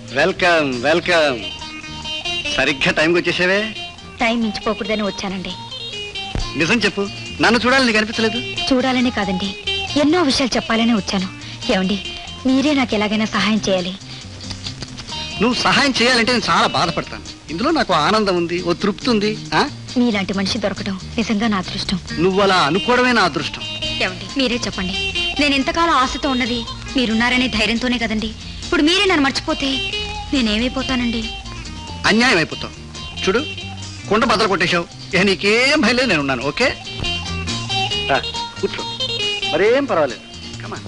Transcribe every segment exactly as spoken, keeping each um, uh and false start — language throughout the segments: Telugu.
Welcome welcome. సరిగ్గా టైంకి వచ్చేసావే. టైం మించిపోకూడదని వచ్చానండి. నిజం చెప్పు, నన్ను చూడాలని నీకు అనిపించలేదు? చూడాలని కాదండి, ఎన్నో విషయాలు చెప్పాలని వచ్చాను. ఏమండి, మీరే నాకు ఎలాగైనా సహాయం చేయాలి. నువ్వు సహాయం చేయాలంటే నేను చాలా బాధపడతాను. ఇందులో నాకు ఆనందం ఉంది, ఓ తృప్తి ఉంది. మీలాంటి మనిషి దొరకడం నిజంగా నా అదృష్టం. నువ్వు అలా అనుకోవడమే నా అదృష్టం. ఏమండి, మీరే చెప్పండి. నేను ఎంతకాలం ఆశతో ఉన్నది మీరున్నారనే ధైర్యంతోనే కదండి. ఇప్పుడు మీరే నన్ను మర్చిపోతే నేనేమైపోతానండి? అన్యాయం అయిపోతావు. చూడు, కుండ బద్దలు కొట్టేశావు. ఇక నీకేం భయం లేదు, నేను ఉన్నాను. ఓకే, కూర్చో, మరేం పర్వాలేదు. Come on,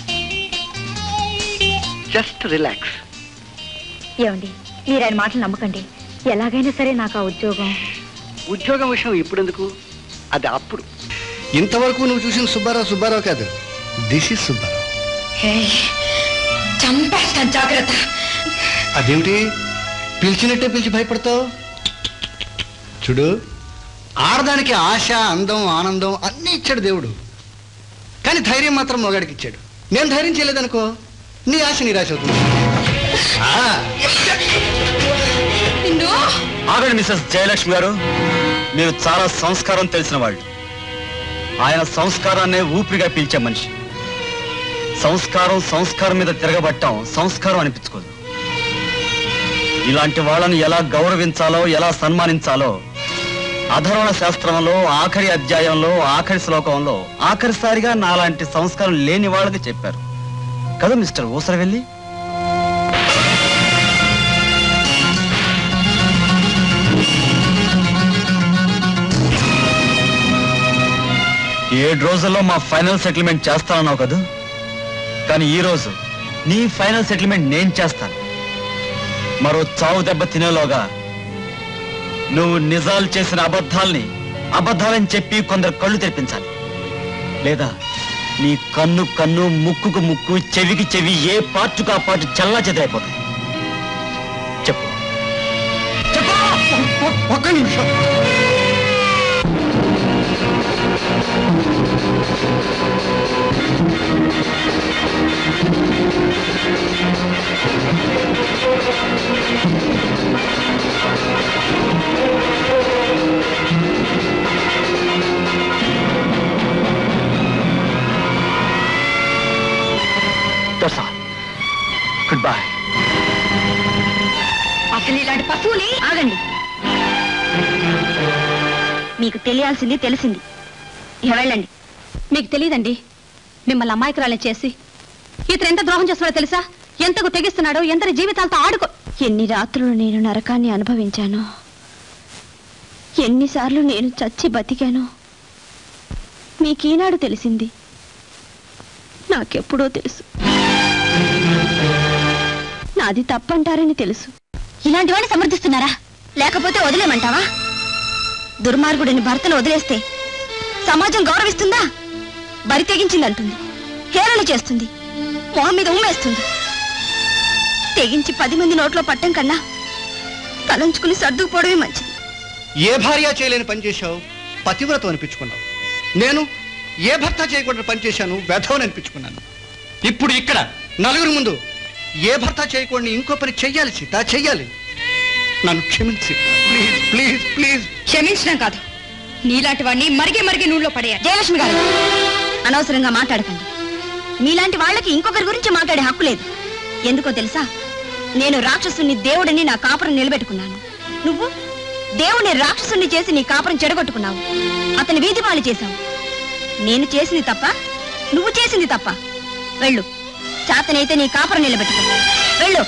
just relax. ఏమండి, మీరు ఆయన మాటలు నమ్మకండి. ఎలాగైనా సరే నాకు ఆ ఉద్యోగం ఉద్యోగం విషయం ఇప్పుడెందుకు, అది అప్పుడు. ఇంతవరకు నువ్వు చూసిన సుబ్బారావు సుబ్బారావు కాదు, దిస్ ఇస్ సుబ్బారావు. చంపేస్తాను, జాగ్రత్త. అదేమిటి పిలిచినట్టే పిలిచి భయపడతావు? చూడు, ఆడదానికి ఆశ, అందం, ఆనందం అన్నీ ఇచ్చాడు దేవుడు. కానీ ధైర్యం మాత్రం మొగాడికి ఇచ్చాడు. నేను ధైర్యం చేయలేదనుకో, నీ ఆశ నిరాశ అవుతుంది. ఆగండి మిస్సెస్ జయలక్ష్మి గారు, మీరు చాలా సంస్కారం తెలిసిన వాళ్ళు. ఆయన సంస్కారాన్నే ఊపిరిగా పీల్చే మనిషి. సంస్కారం సంస్కారం మీద తిరగబట్టం సంస్కారం అనిపించుకోదు. ఇలాంటి వాళ్ళని ఎలా గౌరవించాలో, ఎలా సన్మానించాలో అధర్వణ శాస్త్రంలో ఆఖరి అధ్యాయంలో ఆఖరి శ్లోకంలో ఆఖరిసారిగా నాలాంటి సంస్కారం లేని వాళ్ళకి చెప్పారు కదా మిస్టర్ ఊసరవెల్లి. ఏడు రోజుల్లో మా ఫైనల్ సెటిల్మెంట్ చేస్తానన్నావు కదా, కానీ ఈ రోజు నీ ఫైనల్ సెటిల్మెంట్ నేను చేస్తాను. మరో చావు దెబ్బ తినేలోగా నువ్వు నిజాలు చేసిన అబద్ధాల్ని అబద్ధాలని చెప్పి కొందరు కళ్ళు తెరిపించాలి. లేదా నీ కన్ను కన్ను, ముక్కుకు ముక్కు, చెవికి చెవి, ఏ పార్టుకు ఆ పాటు చల్లా చెదరైపోతాయి. చెప్పు చెప్పు. ఒక్క నిమిషం. Good bye. అసలు ఇలాంటి పశువుని ఆగండి. మీకు తెలియాల్సింది తెలిసింది, ఇక వెళ్ళండి. మీకు తెలియదండి, మిమ్మల్ని అమాయకురాలని చేసి ఇతను ఎంత ద్రోహం చేస్తున్నాడో తెలుసా? ఎంతకు తెగిస్తున్నాడో, ఎంతటి జీవితాలతో ఆడుకో. ఎన్ని రాత్రులు నేను నరకాన్ని అనుభవించాను, ఎన్నిసార్లు నేను చచ్చి బతికాను. మీకీనాడు తెలిసింది, నాకెప్పుడో తెలుసు. నాది తప్పంటారని తెలుసు. ఇలాంటి వాడిని సమర్థిస్తున్నారా? లేకపోతే వదిలేమంటావా? దుర్మార్గుడిని భర్తను వదిలేస్తే సమాజం గౌరవిస్తుందా? బరి తెగించిందంటుంది, హేళన చేస్తుంది, మొహం మీద ఉమ్మేస్తుంది. తెగించి పది మంది నోట్లో పట్టం కన్నా తలంచుకుని సర్దుకుపోవడమే మంచిది. ఏ భార్య చేయలేని పని చేశావు, పతివ్రతం అనిపించుకున్నావు. నేను ఏ భర్త చేయకుండా పని చేశాను, వ్యధవని అనిపించుకున్నాను. ఇప్పుడు ఇక్కడ నలుగురి ముందు ఏ భర్త చేయకూడని ఇంకో పని చెయ్యాలి సీత, చెయ్యాలి. నన్ను క్షమించి ప్లీజ్ ప్లీజ్ ప్లీజ్. క్షమించడం కాదు, నీలాంటి వాడిని మరిగే మరిగే నూనెలో పడేయాలి. జయలక్ష్మి గారు, అనవసరంగా మాట్లాడకండి. మీలాంటి వాళ్ళకి ఇంకొకరి గురించి మాట్లాడే హక్కు లేదు. ఎందుకో తెలుసా? నేను రాక్షసుని దేవుడిని నా కాపురం నిలబెట్టుకున్నాను. నువ్వు దేవుని రాక్షసుని చేసి నీ కాపురం చెడగొట్టుకున్నావు. అతని వీధి పాలు చేశావు. నేను చేసింది తప్ప, నువ్వు చేసింది తప్ప. వెళ్ళు, చేతనైతే నీ కాపురం నిలబెట్టుకో. వెళ్ళు.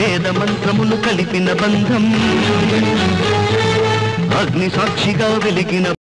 వేద మంత్రములు కలిపిన బంధం, అగ్ని సాక్షిగా వెలిగిన